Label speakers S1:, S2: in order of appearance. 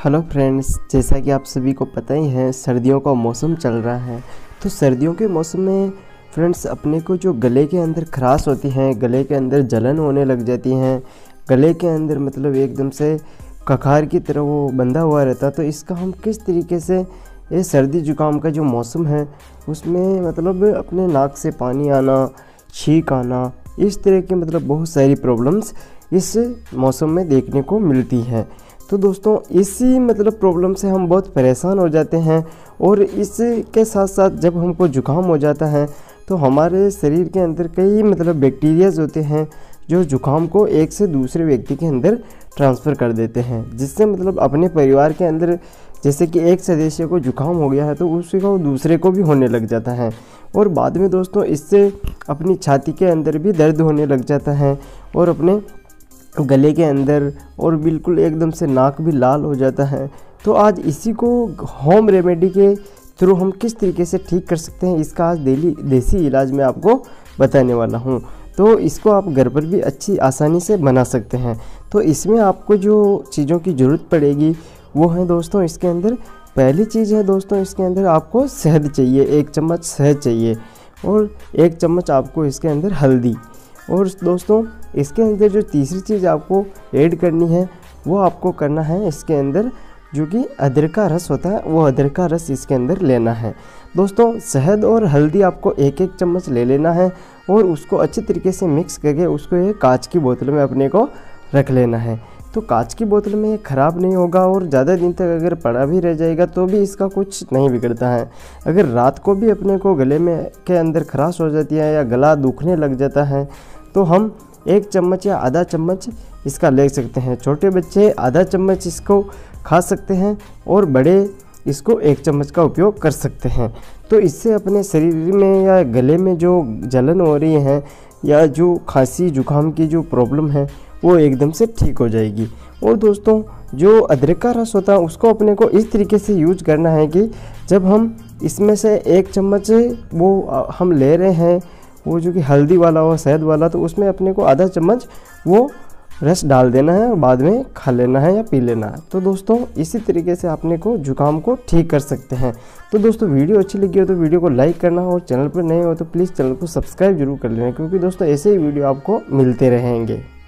S1: Hello friends, जैसा कि आप सभी को पता ही है सर्दियों का मौसम चल रहा है। तो सर्दियों के मौसम में फ्रेंड्स अपने को जो गले के अंदर खराश होती हैं, गले के अंदर जलन होने लग जाती हैं, गले के अंदर मतलब एकदम से कखार की तरह वो बंधा हुआ रहता है। तो इसका हम किस तरीके से ये सर्दी जुकाम का जो मौसम है उसमें मतलब अपने नाक से पानी आना, छींक आना, इस तरह की मतलब बहुत सारी प्रॉब्लम्स इस मौसम में देखने को मिलती हैं। तो दोस्तों इसी मतलब प्रॉब्लम से हम बहुत परेशान हो जाते हैं और इसके साथ साथ जब हमको जुकाम हो जाता है तो हमारे शरीर के अंदर कई मतलब बैक्टीरियाज होते हैं जो जुकाम को एक से दूसरे व्यक्ति के अंदर ट्रांसफ़र कर देते हैं, जिससे मतलब अपने परिवार के अंदर जैसे कि एक सदस्य को जुकाम हो गया है तो उसी को दूसरे को भी होने लग जाता है। और बाद में दोस्तों इससे अपनी छाती के अंदर भी दर्द होने लग जाता है और अपने गले के अंदर और बिल्कुल एकदम से नाक भी लाल हो जाता है। तो आज इसी को होम रेमेडी के थ्रू हम किस तरीके से ठीक कर सकते हैं, इसका आज देसी इलाज मैं आपको बताने वाला हूं। तो इसको आप घर पर भी अच्छी आसानी से बना सकते हैं। तो इसमें आपको जो चीज़ों की ज़रूरत पड़ेगी वो है दोस्तों, इसके अंदर पहली चीज़ है दोस्तों, इसके अंदर आपको शहद चाहिए, 1 चम्मच शहद चाहिए और 1 चम्मच आपको इसके अंदर हल्दी। और दोस्तों इसके अंदर जो तीसरी चीज़ आपको ऐड करनी है वो आपको करना है इसके अंदर जो कि अदरक का रस होता है, वो अदरक का रस इसके अंदर लेना है। दोस्तों शहद और हल्दी आपको 1-1 चम्मच ले लेना है और उसको अच्छे तरीके से मिक्स करके उसको एक कांच की बोतल में अपने को रख लेना है। तो कांच की बोतल में ये ख़राब नहीं होगा और ज़्यादा दिन तक अगर पड़ा भी रह जाएगा तो भी इसका कुछ नहीं बिगड़ता है। अगर रात को भी अपने को गले में के अंदर खराश हो जाती है या गला दुखने लग जाता है तो हम 1 चम्मच या आधा चम्मच इसका ले सकते हैं। छोटे बच्चे आधा चम्मच इसको खा सकते हैं और बड़े इसको 1 चम्मच का उपयोग कर सकते हैं। तो इससे अपने शरीर में या गले में जो जलन हो रही है या जो खांसी जुकाम की जो प्रॉब्लम है वो एकदम से ठीक हो जाएगी। और दोस्तों जो अदरक का रस होता है उसको अपने को इस तरीके से यूज करना है कि जब हम इसमें से 1 चम्मच वो हम ले रहे हैं वो जो कि हल्दी वाला हो, शहद वाला, तो उसमें अपने को आधा चम्मच वो रस डाल देना है और बाद में खा लेना है या पी लेना है। तो दोस्तों इसी तरीके से अपने को जुकाम को ठीक कर सकते हैं। तो दोस्तों वीडियो अच्छी लगी हो तो वीडियो को लाइक करना और चैनल पर नए हो तो प्लीज़ चैनल को सब्सक्राइब जरूर कर लेना, क्योंकि दोस्तों ऐसे ही वीडियो आपको मिलते रहेंगे।